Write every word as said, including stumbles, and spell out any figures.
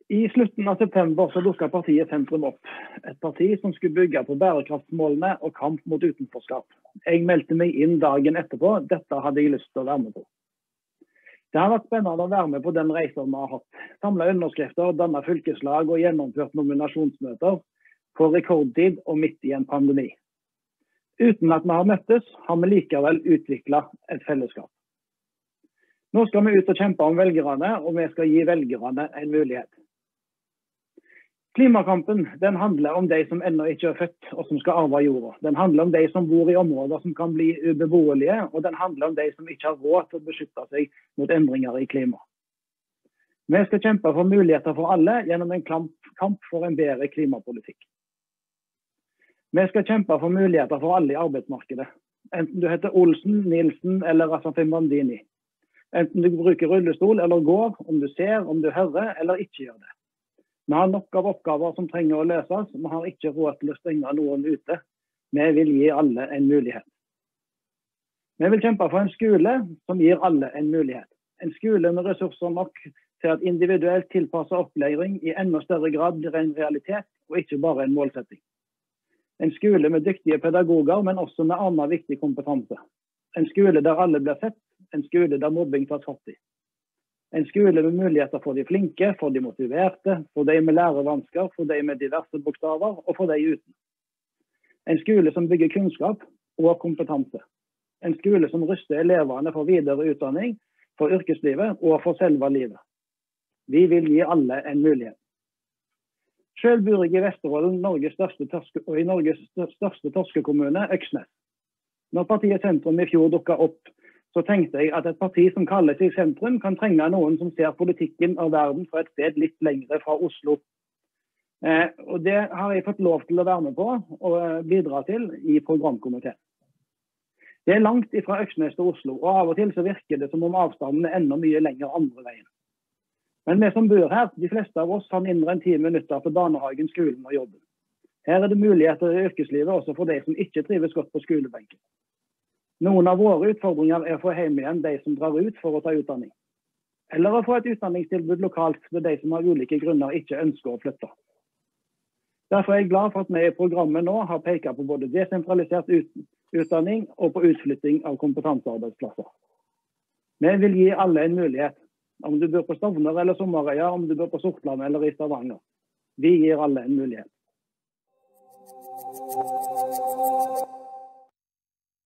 I slutten av september så dukket partiet Sentrum opp. Et parti som skulle bygge på bærekraftsmålene og kamp mot utenforskap. Jeg meldte meg inn dagen etterpå. Dette hadde jeg lyst til å være med på. Det har vært spennende å være med på den reisen vi har hatt. Samlet underskrifter, dannet fylkeslag og gjennomført nominasjonsmøter på rekordtid og midt i en pandemi. Uten at vi har møttes, har vi likevel utviklet et fellesskap. Nå skal vi ut og kjempe om velgerne, og vi skal gi velgerne en mulighet. Klimakampen, den handler om de som ennå ikke er født og som skal arve jorda. Den handler om de som bor i områder som kan bli ubeboelige, og den handler om de som ikke har råd til å beskytte seg mot endringer i klima. Vi skal kjempe for muligheter for alle gjennom en kamp for en bedre klimapolitikk. Vi skal kjempe for muligheter for alle i arbeidsmarkedet. Enten du heter Olsen, Nilsen eller Rasafin Bandini. Enten du bruker rullestol eller går, om du ser, om du hører eller ikke gjør det. Vi har nok av oppgaver som trenger å løses, vi har ikke råd til å stenge noen ute. Vi vil gi alle en mulighet. Vi vil kjempe for en skole som gir alle en mulighet. En skole med ressurser nok til at individuelt tilpasset opplæring i enda større grad blir en realitet, og ikke bare en målsetting. En skole med dyktige pedagoger, men også med annen viktig kompetanse. En skole der alle blir sett, en skole der mobbing tas fatt i. En skole med muligheter for de flinke, for de motiverte, for de med lærevansker, for de med diverse bokstaver og for de uten. En skole som bygger kunnskap og kompetanse. En skole som ruster elevene for videre utdanning, for yrkeslivet og for selve livet. Vi vil gi alle en mulighet. Selv bor jeg i Vesterålen, Norges største torske, og i Norges største torskekommune, Øksnes. Når partiet Sentrum i fjor dukket opp, så tenkte jeg at et parti som kaller seg Sentrum kan trenge noen som ser politikken av verden fra et sted litt lengre fra Oslo. Eh, og det har jeg fått lov til å være med på og bidra til i programkomiteen. Det er langt fra Øksnes til Oslo, og av og til så virker det som om avstanden er enda mye lenger andre veien. Men vi som bor her, de fleste av oss har mindre enn ti minutter til barnehagen, skolen og jobben. Her er det muligheter i yrkeslivet også for de som ikke trives godt på skolebenken. Noen av våre utfordringer er å få hjem igjen de som drar ut for å ta utdanning. Eller å få et utdanningstilbud lokalt til de som av ulike grunner ikke ønsker å flytte. Derfor er jeg glad for at vi i programmet nå har pekt på både desentralisert utdanning og på utflytting av kompetansearbeidsplasser. Vi vil gi alle en mulighet, om du bor på Stovner eller Sommerøya, om du bor på Sortland eller i Stavanger. Vi gir alle en mulighet.